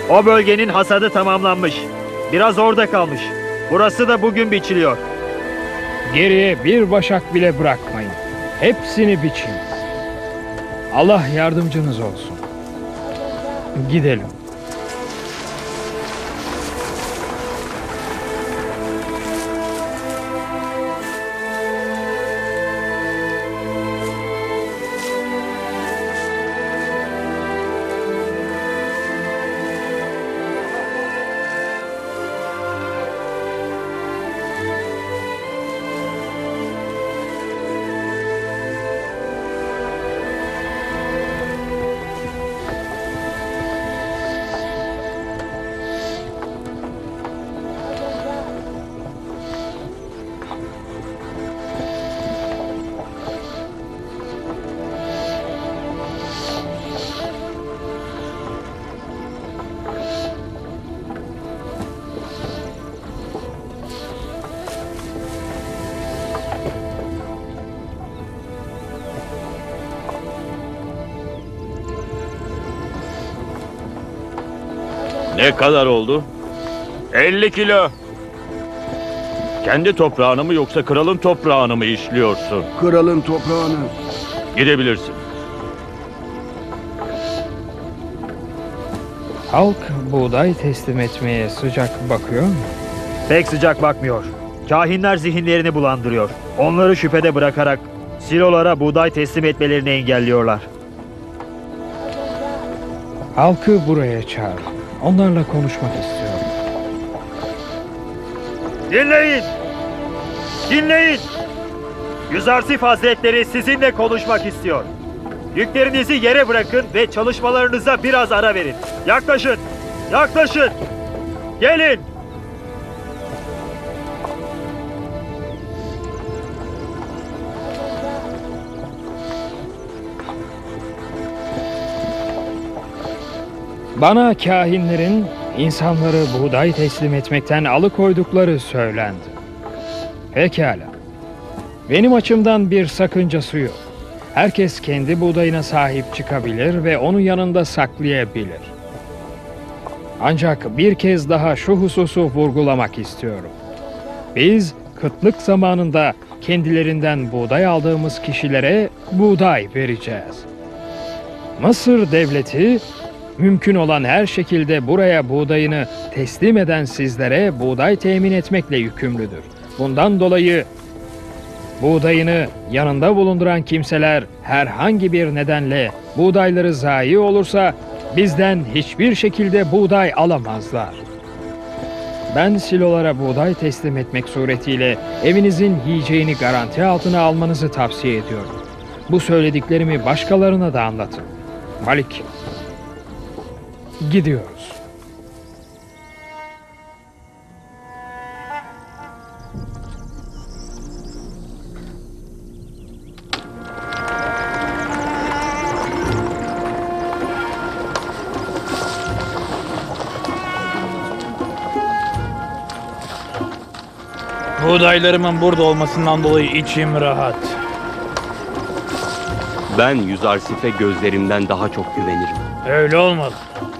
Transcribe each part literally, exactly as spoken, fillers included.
O bölgenin hasadı tamamlanmış. Biraz orada kalmış. Burası da bugün biçiliyor. Geriye bir başak bile bırakmayın. Hepsini biçin. Allah yardımcınız olsun. Gidelim. Ne kadar oldu? elli kilo. Kendi toprağını mı yoksa kralın toprağını mı işliyorsun? Kralın toprağını. Gidebilirsin. Halk buğday teslim etmeye sıcak bakıyor mu? Pek sıcak bakmıyor. Kahinler zihinlerini bulandırıyor. Onları şüphede bırakarak silolara buğday teslim etmelerini engelliyorlar. Halkı buraya çağır. Onlarla konuşmak istiyorum. Dinleyin! Dinleyin! Yüzarsif Hazretleri sizinle konuşmak istiyor. Yüklerinizi yere bırakın ve çalışmalarınıza biraz ara verin. Yaklaşın! Yaklaşın! Gelin! Bana kahinlerin insanları buğday teslim etmekten alıkoydukları söylendi. Pekala. Benim açımdan bir sakıncası yok. Herkes kendi buğdayına sahip çıkabilir ve onu yanında saklayabilir. Ancak bir kez daha şu hususu vurgulamak istiyorum. Biz kıtlık zamanında kendilerinden buğday aldığımız kişilere buğday vereceğiz. Mısır devleti mümkün olan her şekilde buraya buğdayını teslim eden sizlere buğday temin etmekle yükümlüdür. Bundan dolayı buğdayını yanında bulunduran kimseler herhangi bir nedenle buğdayları zayi olursa bizden hiçbir şekilde buğday alamazlar. Ben silolara buğday teslim etmek suretiyle evinizin yiyeceğini garanti altına almanızı tavsiye ediyorum. Bu söylediklerimi başkalarına da anlatın. Malik, gidiyoruz. Buğdaylarımın burada olmasından dolayı içim rahat. Ben Yüzarsif'e gözlerimden daha çok güvenirim. Öyle olmalı.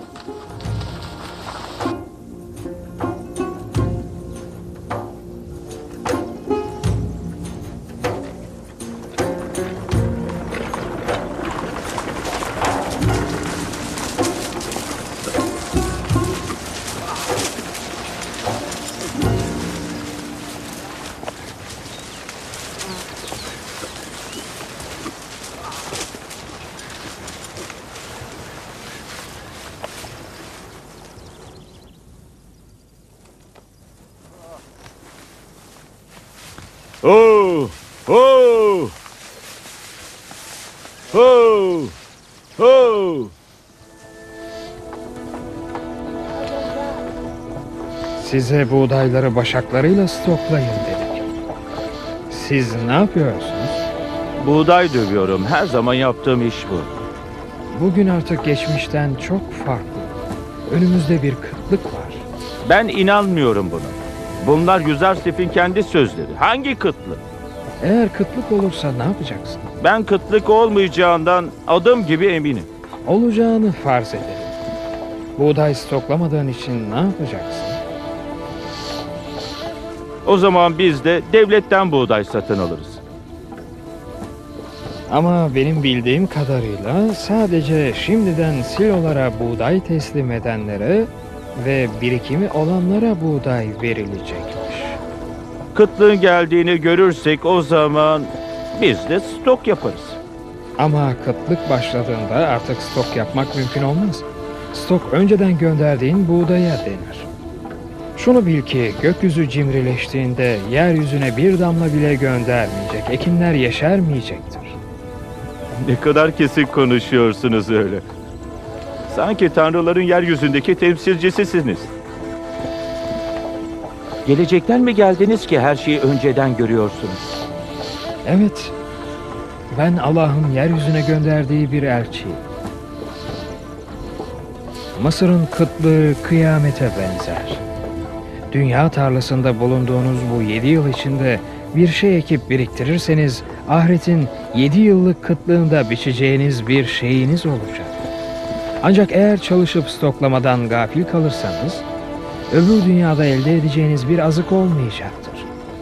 Oh! Oh! Oh! Oh! Size buğdayları başaklarıyla stoklayın dedik. Siz ne yapıyorsunuz? Buğday dövüyorum. Her zaman yaptığım iş bu. Bugün artık geçmişten çok farklı. Önümüzde bir kıtlık var. Ben inanmıyorum buna. Bunlar Yüzarsif'in kendi sözleri. Hangi kıtlık? Eğer kıtlık olursa ne yapacaksın? Ben kıtlık olmayacağından adım gibi eminim. Olacağını farz edelim. buğday stoklamadığın için ne yapacaksın? O zaman biz de devletten buğday satın alırız. Ama benim bildiğim kadarıyla sadece şimdiden silolara buğday teslim edenlere ve birikimi olanlara buğday verilecekmiş. Kıtlığın geldiğini görürsek o zaman biz de stok yaparız. Ama kıtlık başladığında artık stok yapmak mümkün olmaz. Stok önceden gönderdiğin buğdaya denir. Şunu bil ki gökyüzü cimrileştiğinde yeryüzüne bir damla bile göndermeyecek, ekinler yeşermeyecektir. Ne kadar kesin konuşuyorsunuz öyle. Sanki tanrıların yeryüzündeki temsilcisisiniz. Gelecekten mi geldiniz ki her şeyi önceden görüyorsunuz? Evet, ben Allah'ın yeryüzüne gönderdiği bir elçiyim. Mısır'ın kıtlığı kıyamete benzer. Dünya tarlasında bulunduğunuz bu yedi yıl içinde bir şey ekip biriktirirseniz ahiretin yedi yıllık kıtlığında biçeceğiniz bir şeyiniz olacak. Ancak eğer çalışıp stoklamadan gafil kalırsanız öbür dünyada elde edeceğiniz bir azık olmayacaktır.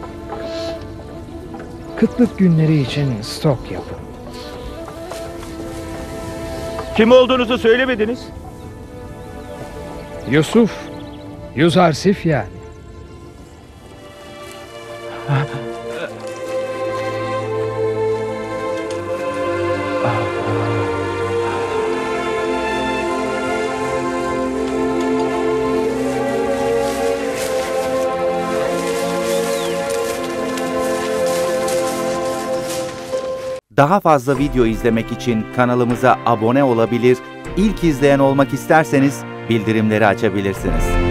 Kıtlık günleri için stok yapın. Kim olduğunuzu söylemediniz. Yusuf, Yuzarsif yani. Daha fazla video izlemek için kanalımıza abone olabilir, ilk izleyen olmak isterseniz bildirimleri açabilirsiniz.